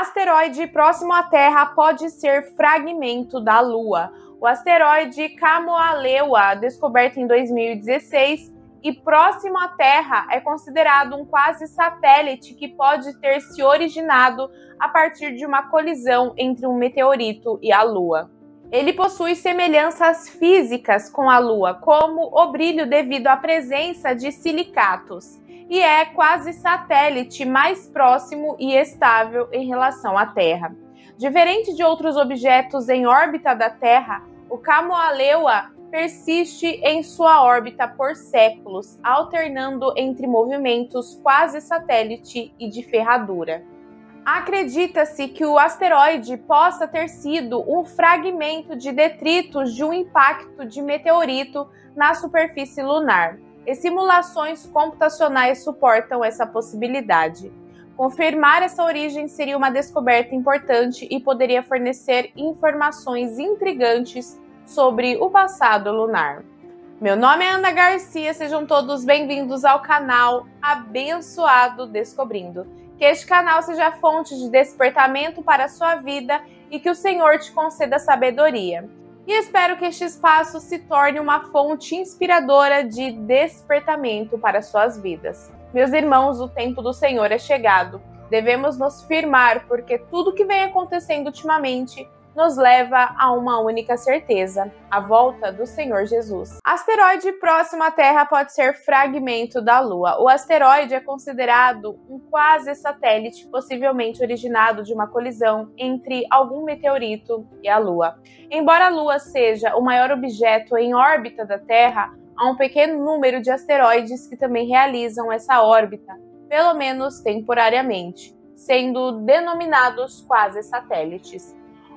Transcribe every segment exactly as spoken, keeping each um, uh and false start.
asteroide próximo à Terra pode ser fragmento da Lua. O asteroide Kamoa-Lewa, descoberto em dois mil e dezesseis e próximo à Terra, é considerado um quase-satélite que pode ter se originado a partir de uma colisão entre um meteorito e a Lua. Ele possui semelhanças físicas com a Lua, como o brilho devido à presença de silicatos, e é quase satélite mais próximo e estável em relação à Terra. Diferente de outros objetos em órbita da Terra, o Kamoa-Lewa persiste em sua órbita por séculos, alternando entre movimentos quase satélite e de ferradura. Acredita-se que o asteroide possa ter sido um fragmento de detritos de um impacto de meteorito na superfície lunar, e simulações computacionais suportam essa possibilidade. Confirmar essa origem seria uma descoberta importante e poderia fornecer informações intrigantes sobre o passado lunar. Meu nome é Ana Garcia, sejam todos bem-vindos ao canal Abençoado Descobrindo. Que este canal seja fonte de despertamento para a sua vida e que o Senhor te conceda sabedoria. E espero que este espaço se torne uma fonte inspiradora de despertamento para suas vidas. Meus irmãos, o tempo do Senhor é chegado. Devemos nos firmar, porque tudo que vem acontecendo ultimamente nos leva a uma única certeza: a volta do Senhor Jesus. Asteroide próximo à Terra pode ser fragmento da Lua. O asteroide é considerado um quase-satélite, possivelmente originado de uma colisão entre algum meteorito e a Lua. Embora a Lua seja o maior objeto em órbita da Terra, há um pequeno número de asteroides que também realizam essa órbita, pelo menos temporariamente, sendo denominados quase-satélites.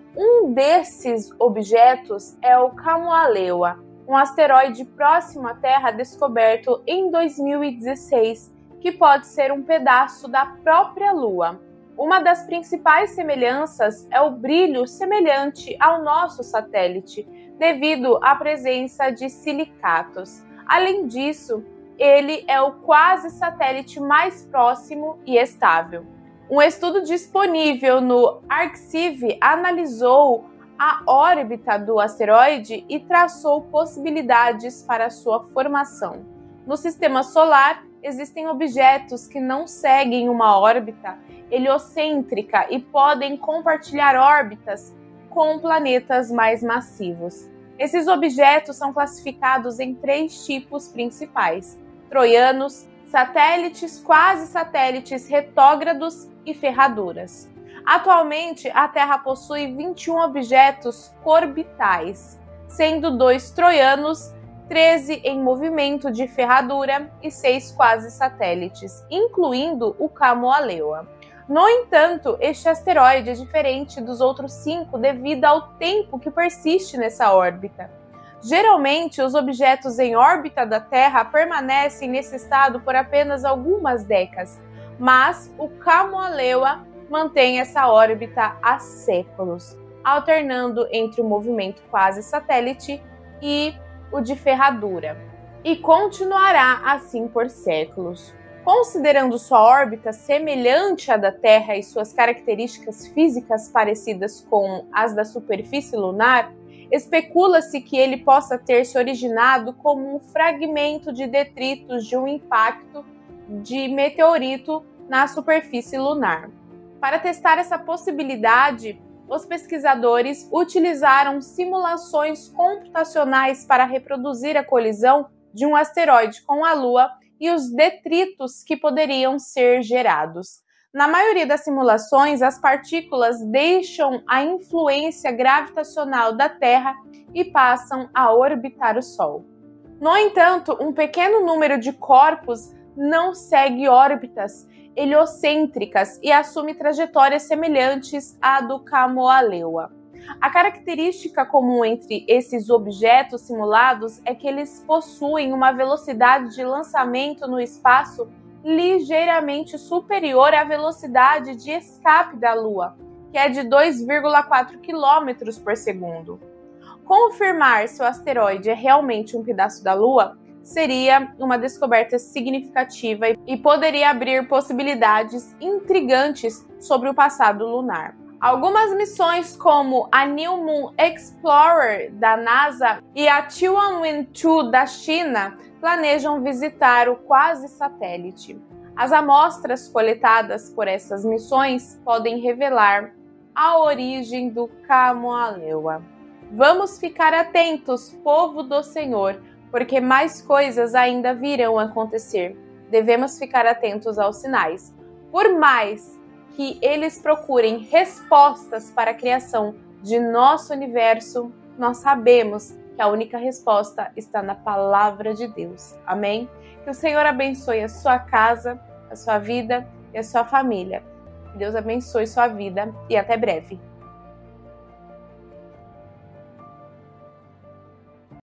Um desses objetos é o Kamoa-Lewa, um asteroide próximo à Terra descoberto em dois mil e dezesseis, que pode ser um pedaço da própria Lua. Uma das principais semelhanças é o brilho semelhante ao nosso satélite, devido à presença de silicatos. Além disso, ele é o quase-satélite mais próximo e estável. Um estudo disponível no Arxiv analisou a órbita do asteroide e traçou possibilidades para sua formação. No sistema solar, existem objetos que não seguem uma órbita heliocêntrica e podem compartilhar órbitas com planetas mais massivos. Esses objetos são classificados em três tipos principais: troianos, satélites, quase-satélites retrógrados e ferraduras. Atualmente, a Terra possui vinte e um objetos orbitais, sendo dois troianos, treze em movimento de ferradura e seis quase-satélites, incluindo o Kamoa-Lewa. No entanto, este asteroide é diferente dos outros cinco devido ao tempo que persiste nessa órbita. Geralmente, os objetos em órbita da Terra permanecem nesse estado por apenas algumas décadas, mas o Kamoa-Lewa mantém essa órbita há séculos, alternando entre o movimento quase-satélite e o de ferradura, e continuará assim por séculos. Considerando sua órbita semelhante à da Terra e suas características físicas parecidas com as da superfície lunar, especula-se que ele possa ter se originado como um fragmento de detritos de um impacto de meteorito na superfície lunar. Para testar essa possibilidade, os pesquisadores utilizaram simulações computacionais para reproduzir a colisão de um asteroide com a Lua e os detritos que poderiam ser gerados. Na maioria das simulações, as partículas deixam a influência gravitacional da Terra e passam a orbitar o Sol. No entanto, um pequeno número de corpos não segue órbitas heliocêntricas e assume trajetórias semelhantes à do Kamoa-Lewa. A característica comum entre esses objetos simulados é que eles possuem uma velocidade de lançamento no espaço ligeiramente superior à velocidade de escape da Lua, que é de dois vírgula quatro quilômetros por segundo. Confirmar se o asteroide é realmente um pedaço da Lua seria uma descoberta significativa e poderia abrir possibilidades intrigantes sobre o passado lunar. Algumas missões, como a New Moon Explorer da NASA e a Tianwen dois da China, planejam visitar o quasi-satélite. As amostras coletadas por essas missões podem revelar a origem do Kamoa-Lewa. Vamos ficar atentos, povo do Senhor, porque mais coisas ainda virão acontecer. Devemos ficar atentos aos sinais. Por mais que eles procurem respostas para a criação de nosso universo, nós sabemos que a única resposta está na palavra de Deus. Amém? Que o Senhor abençoe a sua casa, a sua vida e a sua família. Que Deus abençoe sua vida e até breve.